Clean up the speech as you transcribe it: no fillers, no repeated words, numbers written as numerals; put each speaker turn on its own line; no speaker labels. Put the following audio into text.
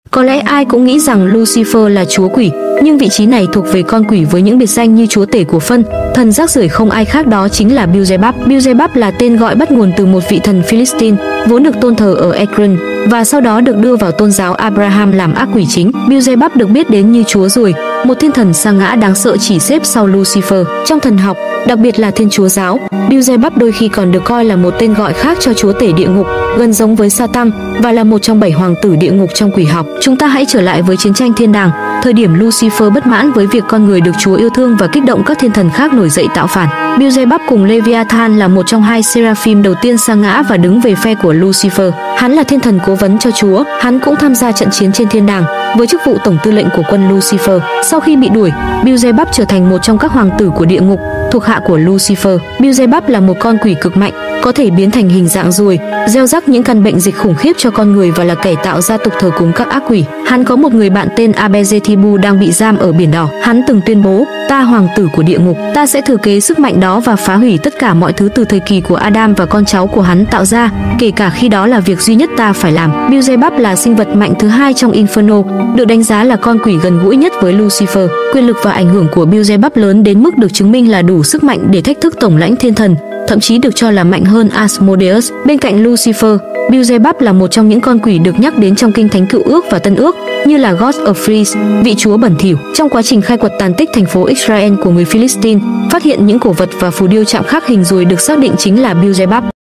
Có lẽ ai cũng nghĩ rằng Lucifer là chúa quỷ, nhưng vị trí này thuộc về con quỷ với những biệt danh như chúa tể của phân, thần rác rưởi, không ai khác đó chính là Beelzebub. Beelzebub là tên gọi bắt nguồn từ một vị thần Philistine vốn được tôn thờ ở Ekron và sau đó được đưa vào tôn giáo Abraham làm ác quỷ chính. Beelzebub được biết đến như chúa ruồi, một thiên thần sa ngã đáng sợ chỉ xếp sau Lucifer. Trong thần học, đặc biệt là Thiên Chúa giáo, Beelzebub đôi khi còn được coi là một tên gọi khác cho chúa tể địa ngục, gần giống với Satan và là một trong 7 hoàng tử địa ngục trong quỷ học. Chúng ta hãy trở lại với chiến tranh thiên đàng, thời điểm Lucifer bất mãn với việc con người được Chúa yêu thương và kích động các thiên thần khác nổi dậy tạo phản. Beelzebub cùng Leviathan là một trong 2 seraphim đầu tiên sa ngã và đứng về phe của Lucifer. Hắn là thiên thần cố vấn cho Chúa, hắn cũng tham gia trận chiến trên thiên đàng với chức vụ tổng tư lệnh của quân Lucifer. Sau khi bị đuổi, Beelzebub trở thành một trong các hoàng tử của địa ngục, thuộc hạ của Lucifer. Beelzebub là một con quỷ cực mạnh, có thể biến thành hình dạng ruồi, gieo rắc những căn bệnh dịch khủng khiếp cho con người và là kẻ tạo ra tục thờ cúng các ác quỷ. Hắn có một người bạn tên Abezetibu đang bị giam ở Biển Đỏ. Hắn từng tuyên bố: "Ta hoàng tử của địa ngục, ta sẽ thừa kế sức mạnh đó và phá hủy tất cả mọi thứ từ thời kỳ của Adam và con cháu của hắn tạo ra, kể cả khi đó là việc duy nhất ta phải làm." Beelzebub là sinh vật mạnh thứ 2 trong Inferno, được đánh giá là con quỷ gần gũi nhất với Lucifer. Quyền lực và ảnh hưởng của Beelzebub lớn đến mức được chứng minh là đủ sức mạnh để thách thức tổng lãnh thiên thần, thậm chí được cho là mạnh hơn Asmodeus. Bên cạnh Lucifer, Beelzebub là một trong những con quỷ được nhắc đến trong kinh thánh Cựu Ước và Tân Ước, như là God of Fleas, vị chúa bẩn thỉu. Trong quá trình khai quật tàn tích thành phố Israel của người Philistine, phát hiện những cổ vật và phù điêu chạm khắc hình ruồi được xác định chính là Beelzebub.